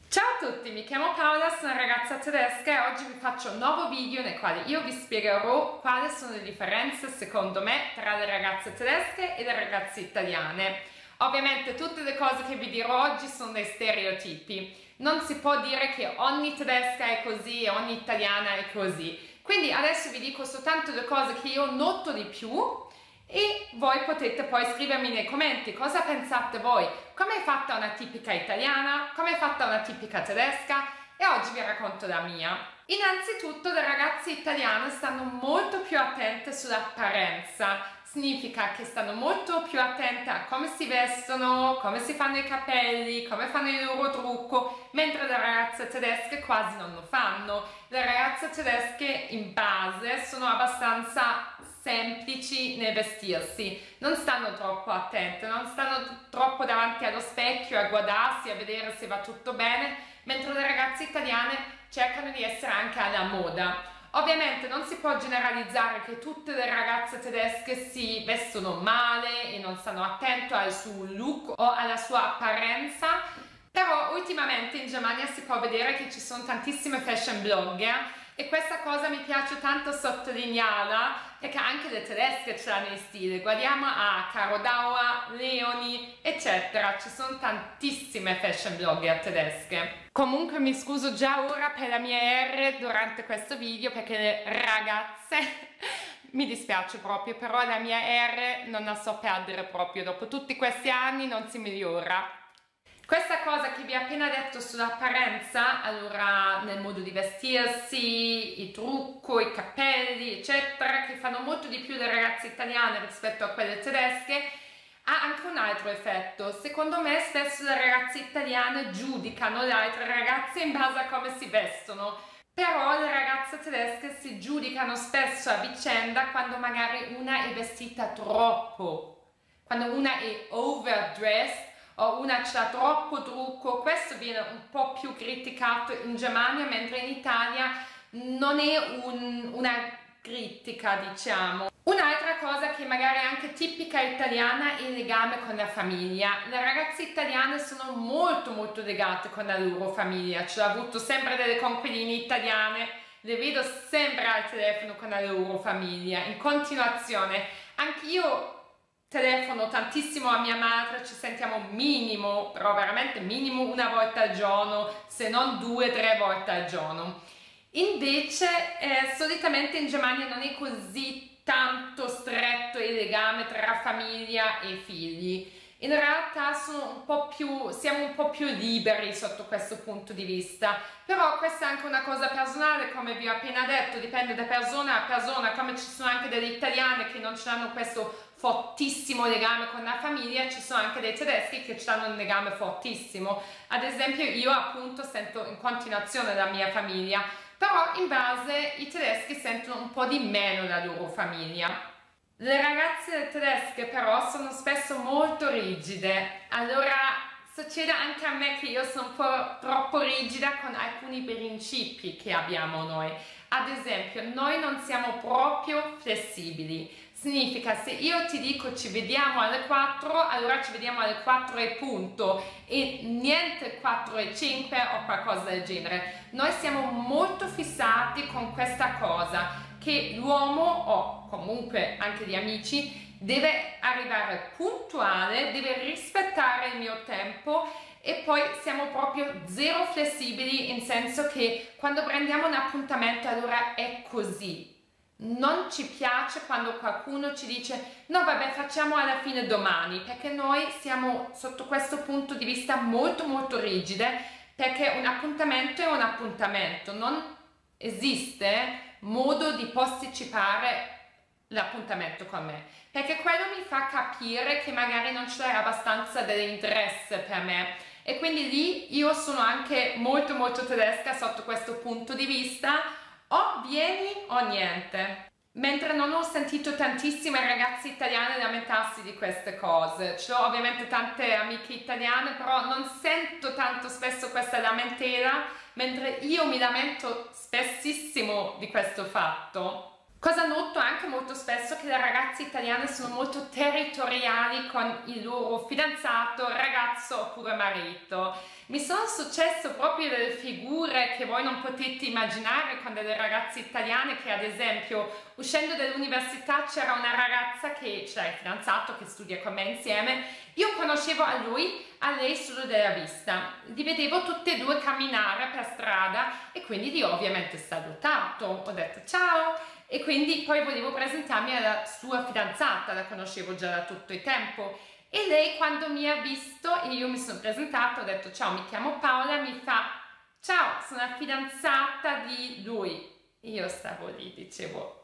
Ciao a tutti, mi chiamo Paola, sono una ragazza tedesca e oggi vi faccio un nuovo video nel quale io vi spiegherò quali sono le differenze secondo me tra le ragazze tedesche e le ragazze italiane. Ovviamente tutte le cose che vi dirò oggi sono dei stereotipi, non si può dire che ogni tedesca è così e ogni italiana è così, quindi adesso vi dico soltanto le cose che io noto di più e voi potete poi scrivermi nei commenti cosa pensate voi, come è fatta una tipica italiana, come è fatta una tipica tedesca e oggi vi racconto la mia. Innanzitutto le ragazze italiane stanno molto più attente sull'apparenza, significa che stanno molto più attente a come si vestono, come si fanno i capelli, come fanno il loro trucco, mentre le ragazze tedesche quasi non lo fanno. Le ragazze tedesche in base sono abbastanza semplici nel vestirsi, non stanno troppo attente, non stanno troppo davanti allo specchio a guardarsi, a vedere se va tutto bene, mentre le ragazze italiane cercano di essere anche alla moda. Ovviamente non si può generalizzare che tutte le ragazze tedesche si vestono male e non stanno attente al suo look o alla sua apparenza, però ultimamente in Germania si può vedere che ci sono tantissime fashion blogger e questa cosa mi piace tanto sottolinearla perché anche le tedesche hanno il stile. Guardiamo a Caro Daur, Leonie, eccetera. Ci sono tantissime fashion blogger tedesche. Comunque mi scuso già ora per la mia R durante questo video perché le ragazze mi dispiace proprio, però la mia R non la so perdere proprio. Dopo tutti questi anni non si migliora. Questa cosa che vi ho appena detto sull'apparenza, allora nel modo di vestirsi, il trucco, i capelli, eccetera, che fanno molto di più le ragazze italiane rispetto a quelle tedesche, ha anche un altro effetto. Secondo me spesso le ragazze italiane giudicano le altre ragazze in base a come si vestono, però le ragazze tedesche si giudicano spesso a vicenda quando magari una è vestita troppo, quando una è overdressed, o una c'ha troppo trucco. Questo viene un po' più criticato in Germania, mentre in Italia non è una critica, diciamo. Un'altra cosa che magari è anche tipica italiana è il legame con la famiglia. Le ragazze italiane sono molto legate con la loro famiglia. Ci ho avuto sempre delle coinquiline italiane, le vedo sempre al telefono con la loro famiglia, in continuazione. Anch'io telefono tantissimo a mia madre, ci sentiamo minimo, però veramente minimo una volta al giorno, se non 2 o 3 volte al giorno. Invece solitamente in Germania non è così tanto stretto il legame tra famiglia e figli. In realtà siamo un po' più liberi sotto questo punto di vista, però questa è anche una cosa personale, come vi ho appena detto, dipende da persona a persona, come ci sono anche delle italiane che non hanno questo fortissimo legame con la famiglia, ci sono anche dei tedeschi che hanno un legame fortissimo. Ad esempio io appunto sento in continuazione la mia famiglia, però in base i tedeschi sentono un po' di meno la loro famiglia. Le ragazze tedesche però sono spesso molto rigide, allora succede anche a me che io sono un po' troppo rigida con alcuni principi che abbiamo noi. Ad esempio, noi non siamo proprio flessibili. Significa, se io ti dico ci vediamo alle 4, allora ci vediamo alle 4 e punto, e niente 4 e 5 o qualcosa del genere. Noi siamo molto fissati con questa cosa, che l'uomo, o comunque anche gli amici, deve arrivare puntuale, deve rispettare il mio tempo, e poi siamo proprio zero flessibili, in senso che quando prendiamo un appuntamento allora è così. Non ci piace quando qualcuno ci dice no vabbè facciamo alla fine domani, perché noi siamo sotto questo punto di vista molto rigide, perché un appuntamento è un appuntamento, non esiste modo di posticipare l'appuntamento con me, perché quello mi fa capire che magari non c'è abbastanza dell'interesse per me, e quindi lì io sono anche molto tedesca sotto questo punto di vista. O vieni o niente. Mentre non ho sentito tantissime ragazze italiane lamentarsi di queste cose. Ho ovviamente tante amiche italiane, però non sento tanto spesso questa lamentela, mentre io mi lamento spessissimo di questo fatto. Cosa noto anche molto spesso che le ragazze italiane sono molto territoriali con il loro fidanzato, ragazzo oppure marito. Mi sono successo proprio delle figure che voi non potete immaginare con delle ragazze italiane che ad esempio uscendo dall'università c'era una ragazza che c'era il fidanzato che studia con me insieme, io conoscevo a lui, a lei solo della vista, li vedevo tutte e due camminare per strada e quindi li ho ovviamente salutato, ho detto ciao e quindi poi volevo presentarmi alla sua fidanzata, la conoscevo già da tutto il tempo. E lei quando mi ha visto e io mi sono presentata ho detto ciao, mi chiamo Paola, mi fa ciao, sono la fidanzata di lui. Io stavo lì, dicevo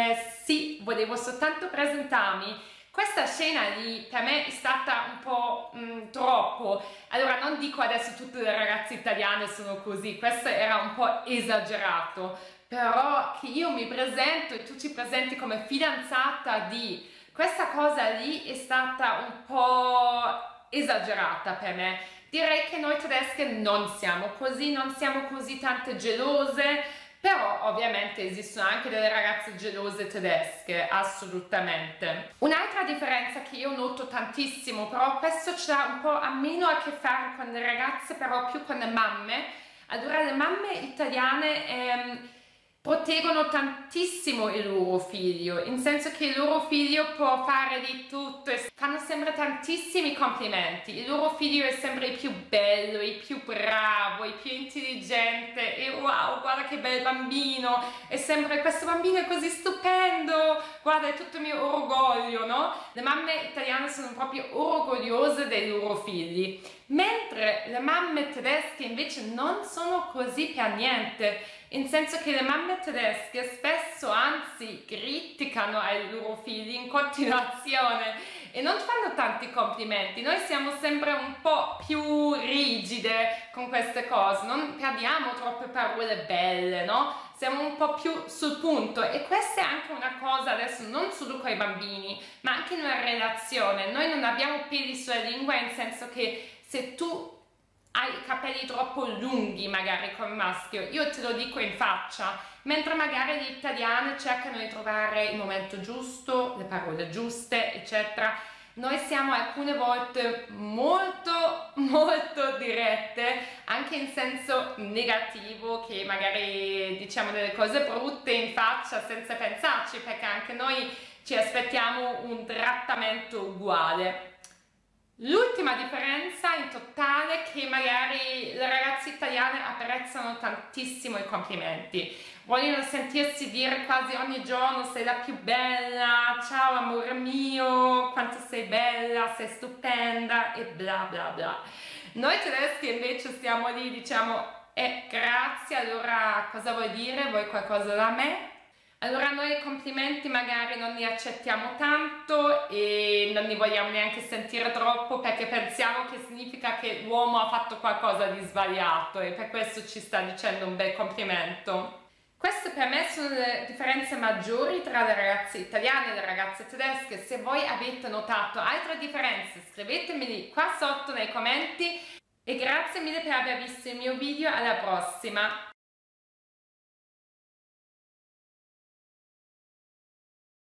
sì, volevo soltanto presentarmi. Questa scena lì per me è stata un po' troppo. Allora non dico adesso tutte le ragazze italiane sono così, questo era un po' esagerato, però che io mi presento e tu ci presenti come fidanzata di... Questa cosa lì è stata un po' esagerata per me. Direi che noi tedesche non siamo così tante gelose, però ovviamente esistono anche delle ragazze gelose tedesche, assolutamente. Un'altra differenza che io noto tantissimo, però questo c'ha un po' a meno a che fare con le ragazze, però più con le mamme. Allora le mamme italiane proteggono tantissimo il loro figlio, in senso che il loro figlio può fare di tutto e fanno sempre tantissimi complimenti. Il loro figlio è sempre il più bello, il più bravo, il più intelligente e wow, guarda che bel bambino, è sempre questo bambino è così stupendo, guarda è tutto il mio orgoglio, no? Le mamme italiane sono proprio orgogliose dei loro figli, mentre le mamme tedesche invece non sono così per niente. In senso che le mamme tedesche spesso anzi criticano ai loro figli in continuazione e non fanno tanti complimenti. Noi siamo sempre un po' più rigide con queste cose, non perdiamo troppe parole belle, no? Siamo un po' più sul punto e questa è anche una cosa adesso non solo con i bambini ma anche in una relazione. Noi non abbiamo peli sulla lingua, in senso che se tu hai i capelli troppo lunghi magari come maschio, io te lo dico in faccia, mentre magari gli italiani cercano di trovare il momento giusto, le parole giuste, eccetera. Noi siamo alcune volte molto dirette, anche in senso negativo, che magari diciamo delle cose brutte in faccia senza pensarci, perché anche noi ci aspettiamo un trattamento uguale. L'ultima differenza in totale è che magari le ragazze italiane apprezzano tantissimo i complimenti, vogliono sentirsi dire quasi ogni giorno sei la più bella, ciao amore mio, quanto sei bella, sei stupenda e bla bla bla. Noi tedeschi invece stiamo lì, diciamo, grazie, allora cosa vuoi dire? Vuoi qualcosa da me? Allora noi i complimenti magari non li accettiamo tanto e non li vogliamo neanche sentire troppo, perché pensiamo che significa che l'uomo ha fatto qualcosa di sbagliato e per questo ci sta dicendo un bel complimento. Queste per me sono le differenze maggiori tra le ragazze italiane e le ragazze tedesche. Se voi avete notato altre differenze scrivetemeli qua sotto nei commenti e grazie mille per aver visto il mio video, alla prossima!